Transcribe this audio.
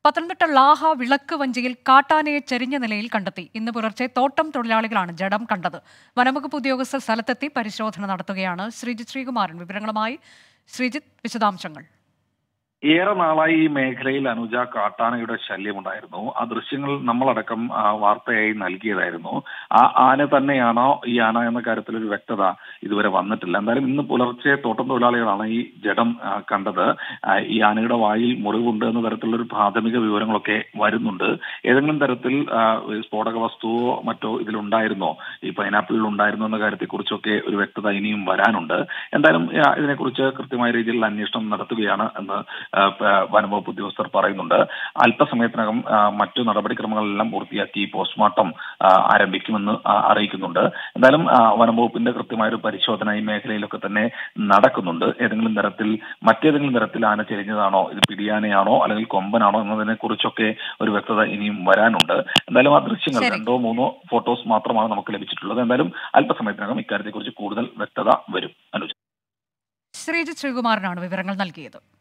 പത്തനംതിട്ട ലാഹ വിളക്ക് വഞ്ചിയിൽ കാട്ടാനയെ ചെരിഞ്ഞ നിലയിൽ കണ്ടെത്തി. ഇന്ന് പുലർച്ചെ തോട്ടം തൊഴിലാളികളാണ് ജഡം കണ്ടത്. വനംവകുപ്പ് ഉദ്യോഗസ്ഥർ സ്ഥലത്തെത്തി പരിശോധന നടത്തുകയാണ്. ശ്രീജിത്ത് ശ്രീകുമാരൻ വിവരങ്ങളുമായി. ശ്രീജിത്ത്, വിശദാംശങ്ങൾ. ഏറെ നാളായി ഈ മേഖലയിൽ അനുജ കാട്ടാനയുടെ ശല്യമുണ്ടായിരുന്നു. ആ ദൃശ്യങ്ങൾ നമ്മളടക്കം വാർത്തയായി നൽകിയതായിരുന്നു. ആ ആന തന്നെയാണോ ഈ ആന എന്ന കാര്യത്തിൽ ഒരു വ്യക്തത ഇതുവരെ വന്നിട്ടില്ല. എന്തായാലും ഇന്ന് പുലർച്ചെ തോട്ടം തൊഴിലാളികളാണ് ഈ ജഡം കണ്ടത്. ഈ ആനയുടെ വായിൽ മുറിവുണ്ട് എന്ന തരത്തിലുള്ള ഒരു പ്രാഥമിക വിവരങ്ങളൊക്കെ വരുന്നുണ്ട്. ഏതെങ്കിലും തരത്തിൽ സ്ഫോടക വസ്തുവോ മറ്റോ ഇതിലുണ്ടായിരുന്നോ, ഈ പൈനാപ്പിളിൽ ഉണ്ടായിരുന്നോ എന്ന കാര്യത്തെക്കുറിച്ചൊക്കെ ഒരു വ്യക്തത ഇനിയും വരാനുണ്ട്. എന്തായാലും ഇതിനെക്കുറിച്ച് കൃത്യമായ രീതിയിൽ അന്വേഷണം നടത്തുകയാണ് എന്ന് വനംവകുപ്പ് ഉദ്യോഗസ്ഥർ പറയുന്നുണ്ട്. അല്പസമയത്തിനകം മറ്റു നടപടിക്രമങ്ങളെല്ലാം പൂർത്തിയാക്കി പോസ്റ്റ്മോർട്ടം ആരംഭിക്കുമെന്ന് അറിയിക്കുന്നുണ്ട്. എന്തായാലും വനംവകുപ്പിന്റെ കൃത്യമായൊരു പരിശോധന ഈ മേഖലയിലൊക്കെ തന്നെ നടക്കുന്നുണ്ട്. മറ്റേതെങ്കിലും തരത്തിൽ ആന ചെരിഞ്ഞതാണോ, ഇത് പിടിയാനയാണോ അല്ലെങ്കിൽ കൊമ്പനാണോ എന്നതിനെ കുറിച്ചൊക്കെ ഒരു വ്യക്തത ഇനിയും വരാനുണ്ട്. എന്തായാലും ആ ദൃശ്യങ്ങൾ 2-3 ഫോട്ടോസ് മാത്രമാണ് നമുക്ക് ലഭിച്ചിട്ടുള്ളത്. എന്തായാലും അല്പസമയത്തിനകം ഇക്കാര്യത്തെക്കുറിച്ച് കൂടുതൽ വ്യക്തത വരും. അനുജ. ശ്രീജിത്ത് ശ്രീകുമാരനാണ് വിവരങ്ങൾ നൽകിയത്.